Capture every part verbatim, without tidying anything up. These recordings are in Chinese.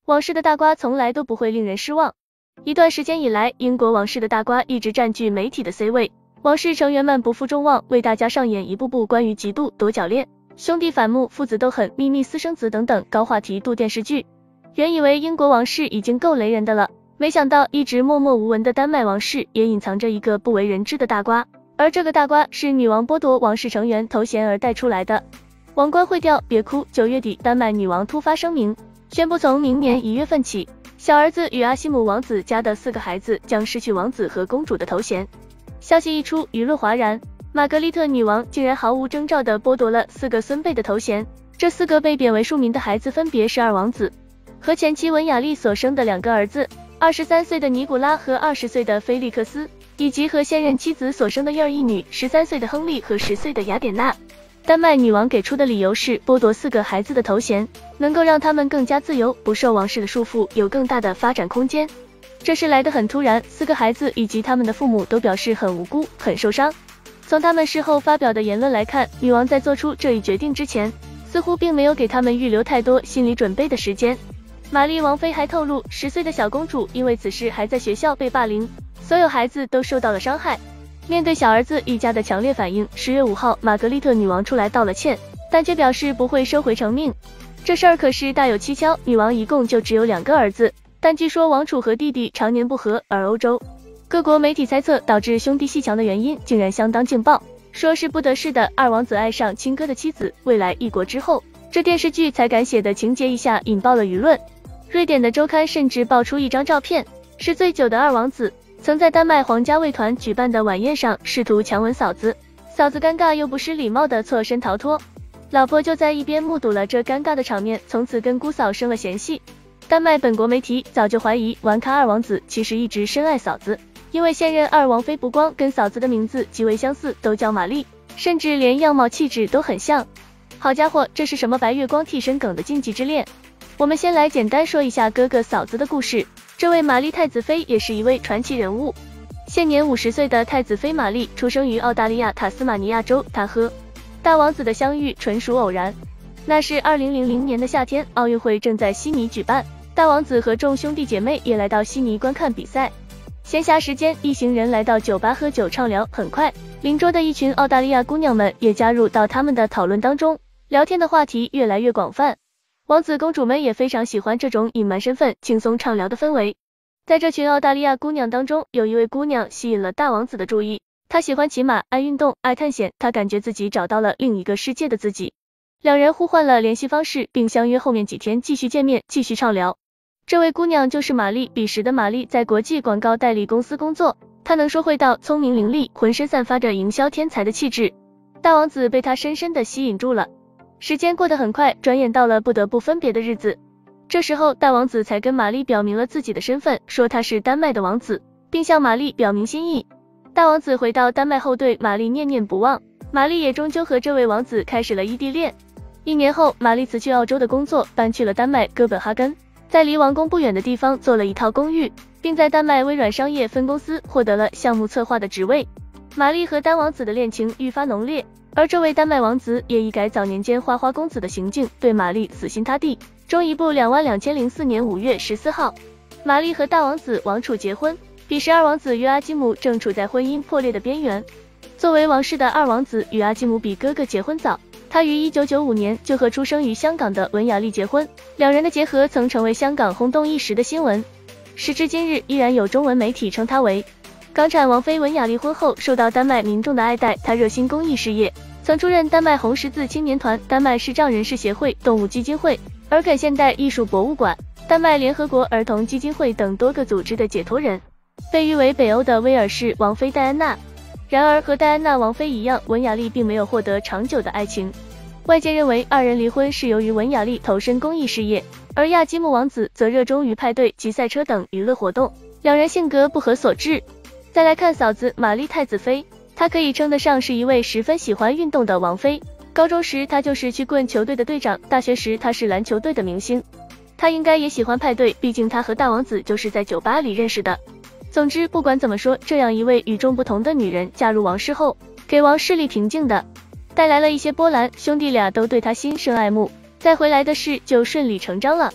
王室的大瓜从来都不会令人失望。一段时间以来，英国王室的大瓜一直占据媒体的 C 位，王室成员们不负众望，为大家上演一部部关于嫉妒、夺角恋、兄弟反目、父子斗狠、秘密私生子等等高话题度电视剧。原以为英国王室已经够雷人的了，没想到一直默默无闻的丹麦王室也隐藏着一个不为人知的大瓜，而这个大瓜是女王剥夺王室成员头衔而带出来的。王冠会掉，别哭。九月底，丹麦女王突发声明，宣布从明年一月份起，小儿子与阿西姆王子家的四个孩子将失去王子和公主的头衔。消息一出，舆论哗然，玛格丽特女王竟然毫无征兆地剥夺了四个孙辈的头衔。这四个被贬为庶民的孩子分别是二王子和前妻文雅丽所生的两个儿子，二十三岁的尼古拉和二十岁的菲利克斯，以及和现任妻子所生的一儿一女，十三岁的亨利和十岁的雅典娜。丹麦女王给出的理由是，剥夺四个孩子的头衔，能够让他们更加自由，不受王室的束缚，有更大的发展空间。这事来得很突然，四个孩子以及他们的父母都表示很无辜，很受伤。从他们事后发表的言论来看，女王在做出这一决定之前，似乎并没有给他们预留太多心理准备的时间。玛丽王妃还透露，十岁的小公主因为此事还在学校被霸凌，所有孩子都受到了伤害。面对小儿子一家的强烈反应，十月五号，玛格丽特女王出来道了歉，但却表示不会收回成命。这事儿可是大有蹊跷，女王一共就只有两个儿子，但据说王储和弟弟常年不和，而欧洲各国媒体猜测导致兄弟阋墙的原因竟然相当劲爆，说是不得势的二王子爱上亲哥的妻子，未来一国之后，这电视剧才敢写的情节一下引爆了舆论。瑞典的周刊甚至爆出一张照片，是醉酒的二王子曾在丹麦皇家卫团举办的晚宴上试图强吻嫂子，嫂子尴尬又不失礼貌的错身逃脱，老婆就在一边目睹了这尴尬的场面，从此跟姑嫂生了嫌隙。丹麦本国媒体早就怀疑玩咖二王子其实一直深爱嫂子，因为现任二王妃不光跟嫂子的名字极为相似，都叫玛丽，甚至连样貌气质都很像。好家伙，这是什么白月光替身梗的禁忌之恋？我们先来简单说一下哥哥嫂子的故事。这位玛丽太子妃也是一位传奇人物，现年五十岁的太子妃玛丽出生于澳大利亚塔斯马尼亚州，她和大王子的相遇纯属偶然。那是二零零零年的夏天，奥运会正在悉尼举办，大王子和众兄弟姐妹也来到悉尼观看比赛。闲暇时间，一行人来到酒吧喝酒畅聊，很快邻桌的一群澳大利亚姑娘们也加入到他们的讨论当中，聊天的话题越来越广泛。王子公主们也非常喜欢这种隐瞒身份、轻松畅聊的氛围。在这群澳大利亚姑娘当中，有一位姑娘吸引了大王子的注意，她喜欢骑马，爱运动，爱探险，她感觉自己找到了另一个世界的自己。两人互换了联系方式，并相约后面几天继续见面，继续畅聊。这位姑娘就是玛丽。彼时的玛丽在国际广告代理公司工作，她能说会道，聪明伶俐，浑身散发着营销天才的气质。大王子被她深深的吸引住了。时间过得很快，转眼到了不得不分别的日子。这时候大王子才跟玛丽表明了自己的身份，说他是丹麦的王子，并向玛丽表明心意。大王子回到丹麦后对玛丽念念不忘，玛丽也终究和这位王子开始了异地恋。一年后，玛丽辞去澳洲的工作，搬去了丹麦哥本哈根，在离王宫不远的地方做了一套公寓，并在丹麦微软商业分公司获得了项目策划的职位。玛丽和丹王子的恋情愈发浓烈，而这位丹麦王子也一改早年间花花公子的行径，对玛丽死心塌地。终一部两万两千零四年五月十四号，玛丽和大王子王储结婚。彼时二王子与阿基姆正处在婚姻破裂的边缘。作为王室的二王子与阿基姆比哥哥结婚早，他于一九九五年就和出生于香港的文雅丽结婚，两人的结合曾成为香港轰动一时的新闻。时至今日，依然有中文媒体称她为港产王妃文雅丽。婚后受到丹麦民众的爱戴，她热心公益事业，曾出任丹麦红十字青年团、丹麦视障人士协会、动物基金会、尔肯现代艺术博物馆、丹麦联合国儿童基金会等多个组织的解脱人，被誉为北欧的威尔士王妃戴安娜。然而和戴安娜王妃一样，文雅丽并没有获得长久的爱情。外界认为二人离婚是由于文雅丽投身公益事业，而亚基姆王子则热衷于派对及赛车等娱乐活动，两人性格不合所致。再来看嫂子玛丽太子妃，她可以称得上是一位十分喜欢运动的王妃。高中时她就是曲棍球队的队长，大学时她是篮球队的明星。她应该也喜欢派对，毕竟她和大王子就是在酒吧里认识的。总之不管怎么说，这样一位与众不同的女人嫁入王室后，给王室里平静的带来了一些波澜，兄弟俩都对她心生爱慕，再回来的事就顺理成章了。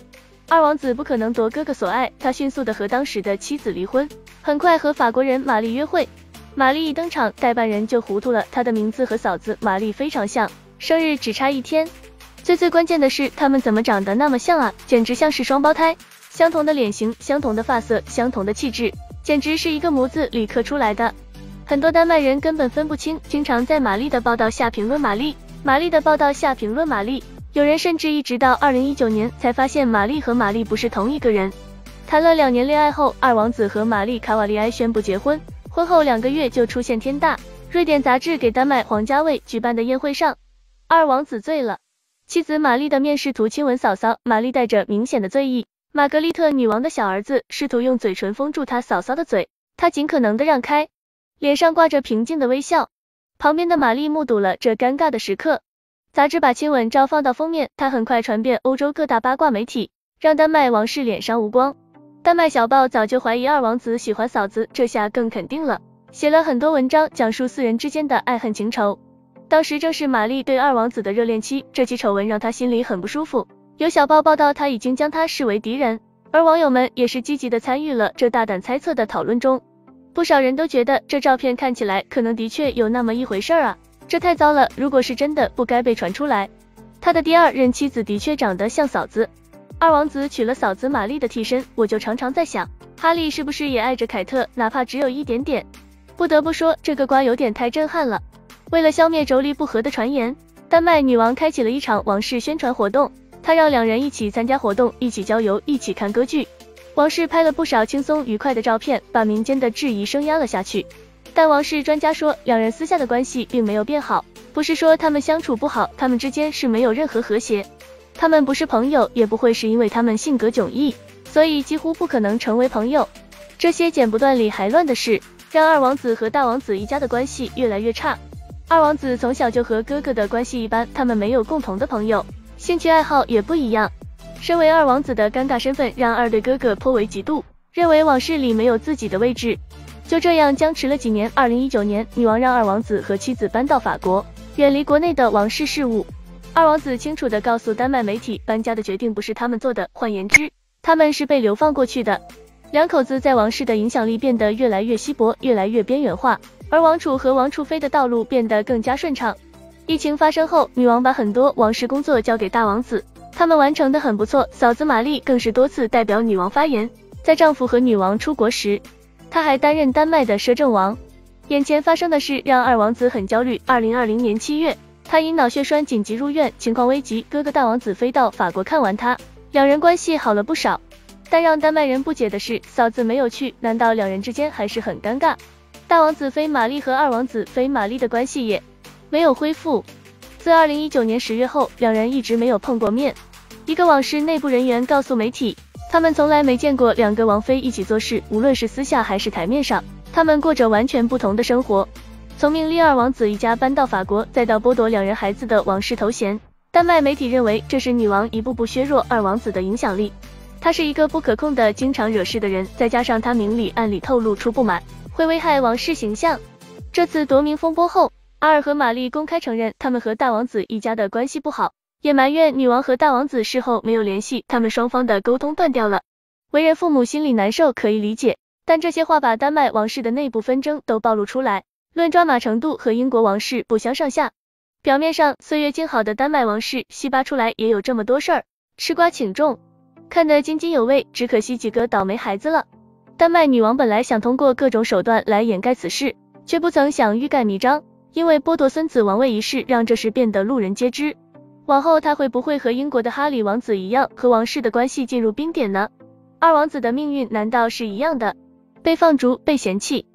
二王子不可能夺哥哥所爱，他迅速的和当时的妻子离婚，很快和法国人玛丽约会。玛丽一登场，代办人就糊涂了，她的名字和嫂子玛丽非常像，生日只差一天。最最关键的是，他们怎么长得那么像啊，简直像是双胞胎，相同的脸型，相同的发色，相同的气质，简直是一个模子里刻出来的。很多丹麦人根本分不清，经常在玛丽的报道下评论玛丽，玛丽的报道下评论玛丽。有人甚至一直到二零一九年才发现玛丽和玛丽不是同一个人。谈了两年恋爱后，二王子和玛丽卡瓦利埃宣布结婚，婚后两个月就出现天大。瑞典杂志给丹麦皇家卫举办的宴会上，二王子醉了，妻子玛丽的面试图亲吻嫂嫂，玛丽带着明显的醉意。玛格丽特女王的小儿子试图用嘴唇封住她嫂嫂的嘴，她尽可能的让开，脸上挂着平静的微笑。旁边的玛丽目睹了这尴尬的时刻。杂志把亲吻照放到封面，它很快传遍欧洲各大八卦媒体，让丹麦王室脸上无光。丹麦小报早就怀疑二王子喜欢嫂子，这下更肯定了，写了很多文章讲述四人之间的爱恨情仇。当时正是玛丽对二王子的热恋期，这起丑闻让他心里很不舒服。有小报报道他已经将他视为敌人，而网友们也是积极的参与了这大胆猜测的讨论中。不少人都觉得这照片看起来可能的确有那么一回事啊。这太糟了，如果是真的，不该被传出来。他的第二任妻子的确长得像嫂子，二王子娶了嫂子玛丽的替身，我就常常在想，哈利是不是也爱着凯特，哪怕只有一点点。不得不说，这个瓜有点太震撼了。为了消灭妯娌不和的传言，丹麦女王开启了一场王室宣传活动，她让两人一起参加活动，一起郊游，一起看歌剧。王室拍了不少轻松愉快的照片，把民间的质疑声压了下去。但王室专家说，两人私下的关系并没有变好，不是说他们相处不好，他们之间是没有任何和谐，他们不是朋友，也不会是因为他们性格迥异，所以几乎不可能成为朋友。这些剪不断理还乱的事，让二王子和大王子一家的关系越来越差。二王子从小就和哥哥的关系一般，他们没有共同的朋友，兴趣爱好也不一样。身为二王子的尴尬身份让二对哥哥颇为嫉妒，认为王室里没有自己的位置。就这样僵持了几年，二零一九年，女王让二王子和妻子搬到法国，远离国内的王室事务。二王子清楚地告诉丹麦媒体，搬家的决定不是他们做的，换言之，他们是被流放过去的。两口子在王室的影响力变得越来越稀薄，越来越边缘化，而王储和王储妃的道路变得更加顺畅。疫情发生后，女王把很多王室工作交给大王子，他们完成的很不错，嫂子玛丽更是多次代表女王发言。在丈夫和女王出国时，她还担任丹麦的摄政王。眼前发生的事让二王子很焦虑。二零二零年七月，他因脑血栓紧急入院，情况危急，哥哥大王子飞到法国看完他，两人关系好了不少。但让丹麦人不解的是，嫂子没有去，难道两人之间还是很尴尬？大王子妃玛丽和二王子妃玛丽的关系也没有恢复。自二零一九年十月后，两人一直没有碰过面。一个王室内部人员告诉媒体，他们从来没见过两个王妃一起做事，无论是私下还是台面上，他们过着完全不同的生活。从命令二王子一家搬到法国，再到剥夺两人孩子的王室头衔，丹麦媒体认为这是女王一步步削弱二王子的影响力。他是一个不可控的、经常惹事的人，再加上他明里暗里透露出不满，会危害王室形象。这次夺名风波后，阿尔和玛丽公开承认他们和大王子一家的关系不好，也埋怨女王和大王子事后没有联系，他们双方的沟通断掉了。为人父母心里难受可以理解，但这些话把丹麦王室的内部纷争都暴露出来，论抓马程度和英国王室不相上下。表面上岁月静好的丹麦王室，细扒出来也有这么多事儿，吃瓜请重，看得津津有味，只可惜几个倒霉孩子了。丹麦女王本来想通过各种手段来掩盖此事，却不曾想欲盖弥彰，因为剥夺孙子王位一事让这事变得路人皆知。往后他会不会和英国的哈里王子一样，和王室的关系进入冰点呢？二王子的命运难道是一样的？被放逐，被嫌弃。